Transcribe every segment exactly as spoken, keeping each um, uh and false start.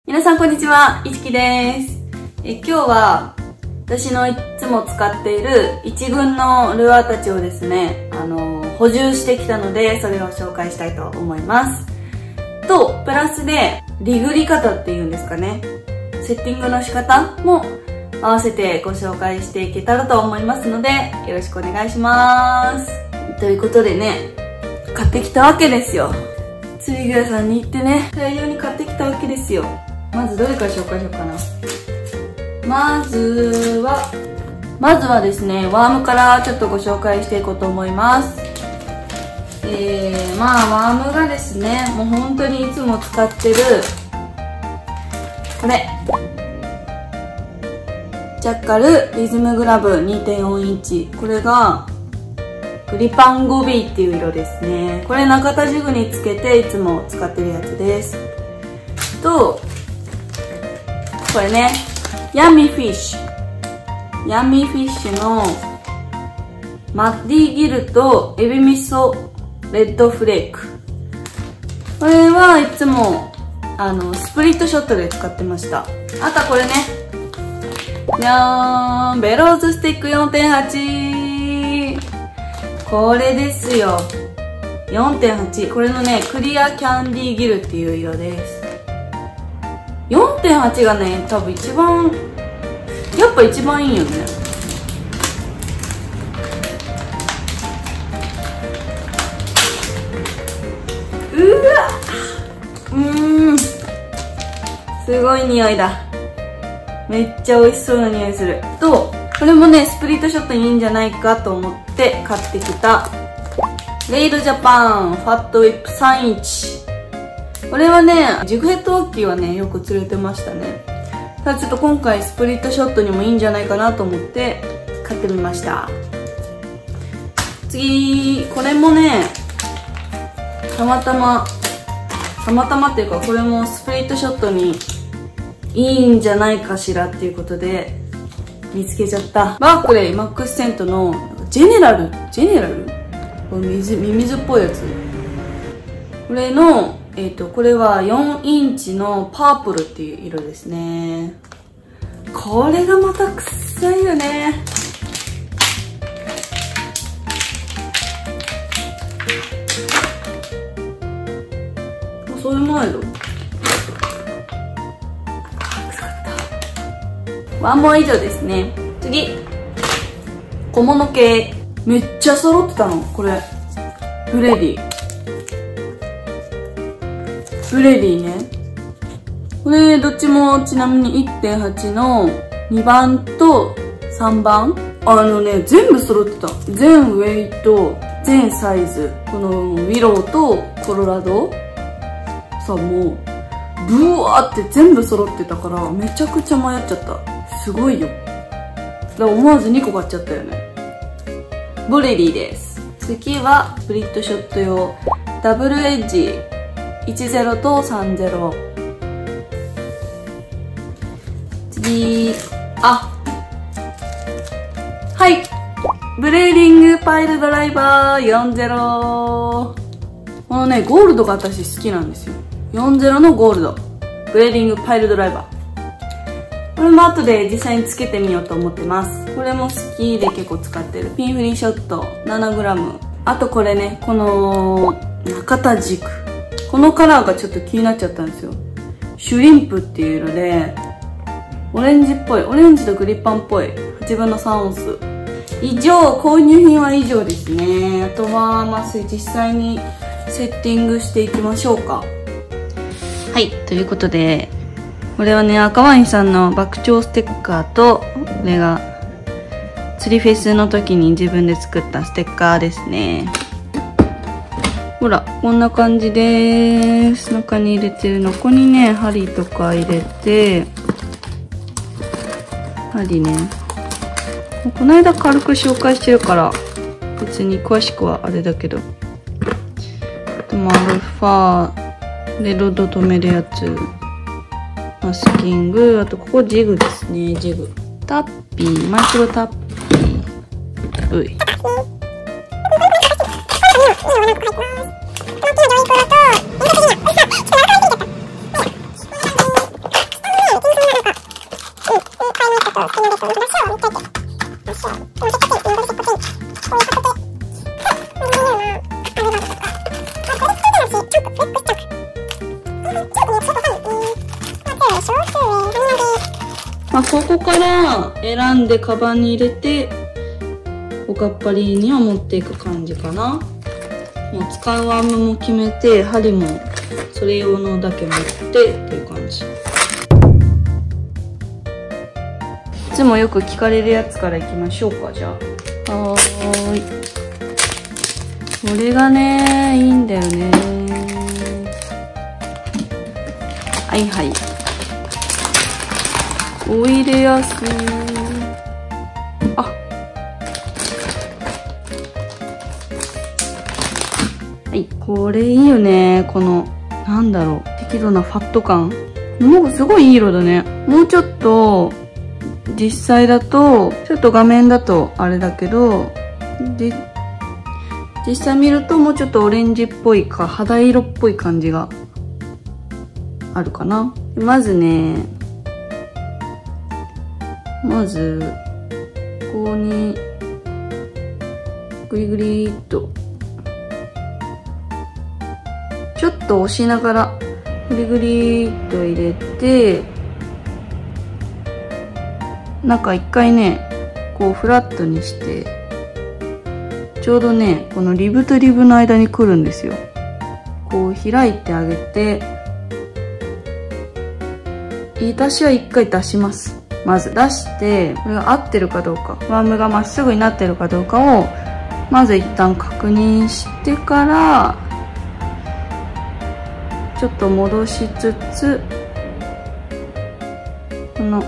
皆さんこんにちは、いちきです。え今日は私のいつも使っている一軍のルアーたちをですね、あの補充してきたので、それを紹介したいと思います。と、プラスでリグり方っていうんですかね、セッティングの仕方も合わせてご紹介していけたらと思いますので、よろしくお願いします。ということでね、買ってきたわけですよ。釣り具屋さんに行ってね、大量に買ってきたわけですよ。まずどれから紹介しようかな。まずは、まずはですね、ワームからちょっとご紹介していこうと思います。えー、まあワームがですね、もう本当にいつも使ってる、これ。ジャッカルリズムグラブ にてんよん インチ。これが、グリパンゴビーっていう色ですね。これ中田ジグにつけていつも使ってるやつです。と、これね、ヤミーフィッシュ。ヤミーフィッシュのマッディギルとエビ味噌レッドフレーク。これはいつもあのスプリットショットで使ってました。あとはこれね、じゃーん、ベローズスティック よんてんはち。これですよ。よんてんはち。これのね、クリアキャンディーギルっていう色です。よんてんはち がね、多分一番、やっぱ一番いいよね。うわっ、うーん、すごい匂いだ。めっちゃ美味しそうな匂いする。と、これもね、スプリットショットにいいんじゃないかと思って買ってきたレイルジャパンファットウィップさんインチ。これはね、ジグヘッドウォッキーはね、よく釣れてましたね。ただちょっと今回スプリットショットにもいいんじゃないかなと思って買ってみました。次、これもね、たまたま、たまたまっていうか、これもスプリットショットにいいんじゃないかしらっていうことで見つけちゃった。バークレイマックスセントのジェネラル、ジェネラルこれ水、ミミズっぽいやつ。これの、えっと、これはよんインチのパープルっていう色ですね。これがまた臭いよね。そういうものやろ。ワンモア以上ですね。次。小物系。めっちゃ揃ってたの。これ。ブレディ。ブレディね。これ、どっちもちなみに いってんはち のにばんとさんばん。あのね、全部揃ってた。全ウェイト、全サイズ。このウィローとコロラド。さ、もう、ブワーって全部揃ってたから、めちゃくちゃ迷っちゃった。すごいよ。だから思わずにこ買っちゃったよね。ブレディです。次は、スプリットショット用、ダブルエッジ。いちゼロとさんゼロ。次、あ、はい。ブレーディングパイルドライバーよんゼロ。このね、ゴールドが私好きなんですよ。よんゼロのゴールド。ブレーディングパイルドライバー。これも後で実際につけてみようと思ってます。これも好きで結構使ってる。ピンフリーショット ななグラム。あとこれね、この中田軸。このカラーがちょっと気になっちゃったんですよ。シュリンプっていう色で、オレンジっぽい。オレンジとグリパンっぽい。はちぶんのさんオンス。以上、購入品は以上ですね。あとは、まあ、実際にセッティングしていきましょうか。はい、ということで、これはね、赤ワインさんの爆鳥ステッカーと、これが、釣りフェスの時に自分で作ったステッカーですね。ほら、こんな感じでーす。中に入れてるの。ここにね、針とか入れて、針ね。この間軽く紹介してるから、別に詳しくはあれだけど。あと、マルファー、で、ロッド止めるやつ。マスキング、あとここジグですね、ジグ。タッピー、マイクロタッピー。うい。 まあ、ここから選んでカバンに入れておかっぱりには持っていく感じかな。もう使うアームも決めて、針もそれ用のだけ持ってっていう感じ。いつもよく聞かれるやつからいきましょうか。じゃあ、はーい、これがねいいんだよね。はいはい、お入れやすい。あ、はい、これいいよね。このなんだろう、適度なファット感。もうすごいいい色だね。もうちょっと実際だとちょっと画面だとあれだけど、で実際見るともうちょっとオレンジっぽいか肌色っぽい感じがあるかな。まずね、まずここにグリグリーっとちょっと押しながらグリグリーっと入れて、中一回ねこうフラットにして、ちょうどねこのリブとリブの間に来るんですよ。こう開いてあげて、私は一回出します。まず出して、これが合ってるかどうか、ワームがまっすぐになってるかどうかをまず一旦確認してから、ちょっと戻しつつ、この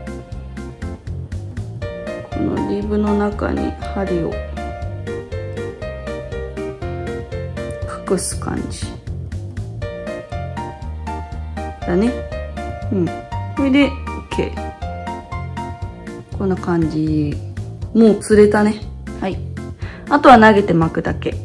このリブの中に針を隠す感じだね。うん、これで OK。 こんな感じ。もう釣れたね。はい、あとは投げて巻くだけ。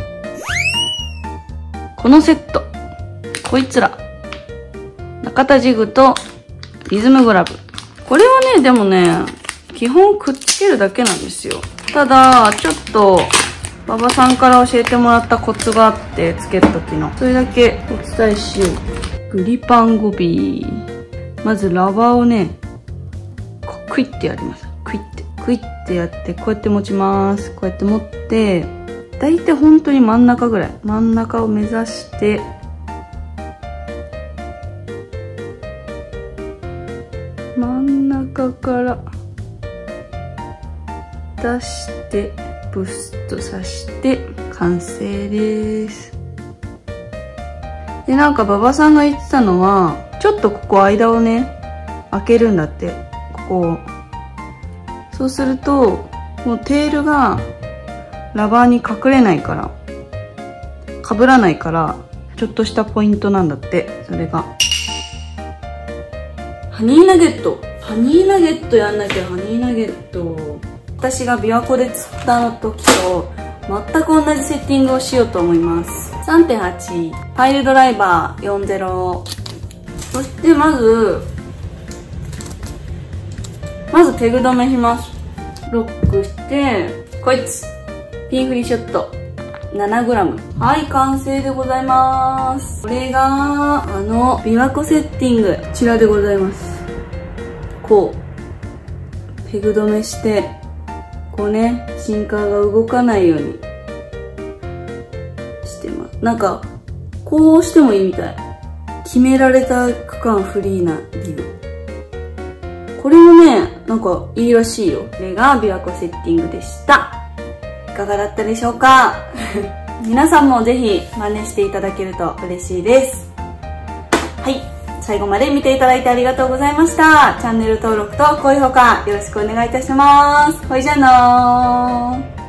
このセット、こいつら中田ジグとリズムグラブ、これはねでもね基本くっつけるだけなんですよ。ただちょっと馬場さんから教えてもらったコツがあって、つける時のそれだけお伝えしよう。グリパンゴビー、まずラバーをねクイッてやります。クイッてクイッてやって、こうやって持ちます。こうやって持って、だいたい本当に真ん中ぐらい、真ん中を目指して真ん中から出してブスッと刺して完成です。で、なんか馬場さんが言ってたのは、ちょっとここ間をね開けるんだって。ここをそうするともうテールがラバーに隠れないから、かぶらないから、ちょっとしたポイントなんだって。それがハニーナゲット、ハニーナゲットやんなきゃ。ハニーナゲット、私が琵琶湖で釣った時と全く同じセッティングをしようと思います。 さんてんはち パイルドライバーよんじゅう。そしてまずまずペグ止めします。ロックして、こいつピンフリーショット ななグラム。 はい、完成でございます。これがあの琵琶湖セッティング、こちらでございます。こうペグ止めして、こうねシンカーが動かないようにしてます。なんかこうしてもいいみたい。決められた区間フリーなリブ、これもねなんかいいらしいよ。これが琵琶湖セッティングでした。いかがだったでしょうか皆さんもぜひ真似していただけると嬉しいです。はい、最後まで見ていただいてありがとうございました。チャンネル登録と高評価よろしくお願いいたします。ほいじゃあのー。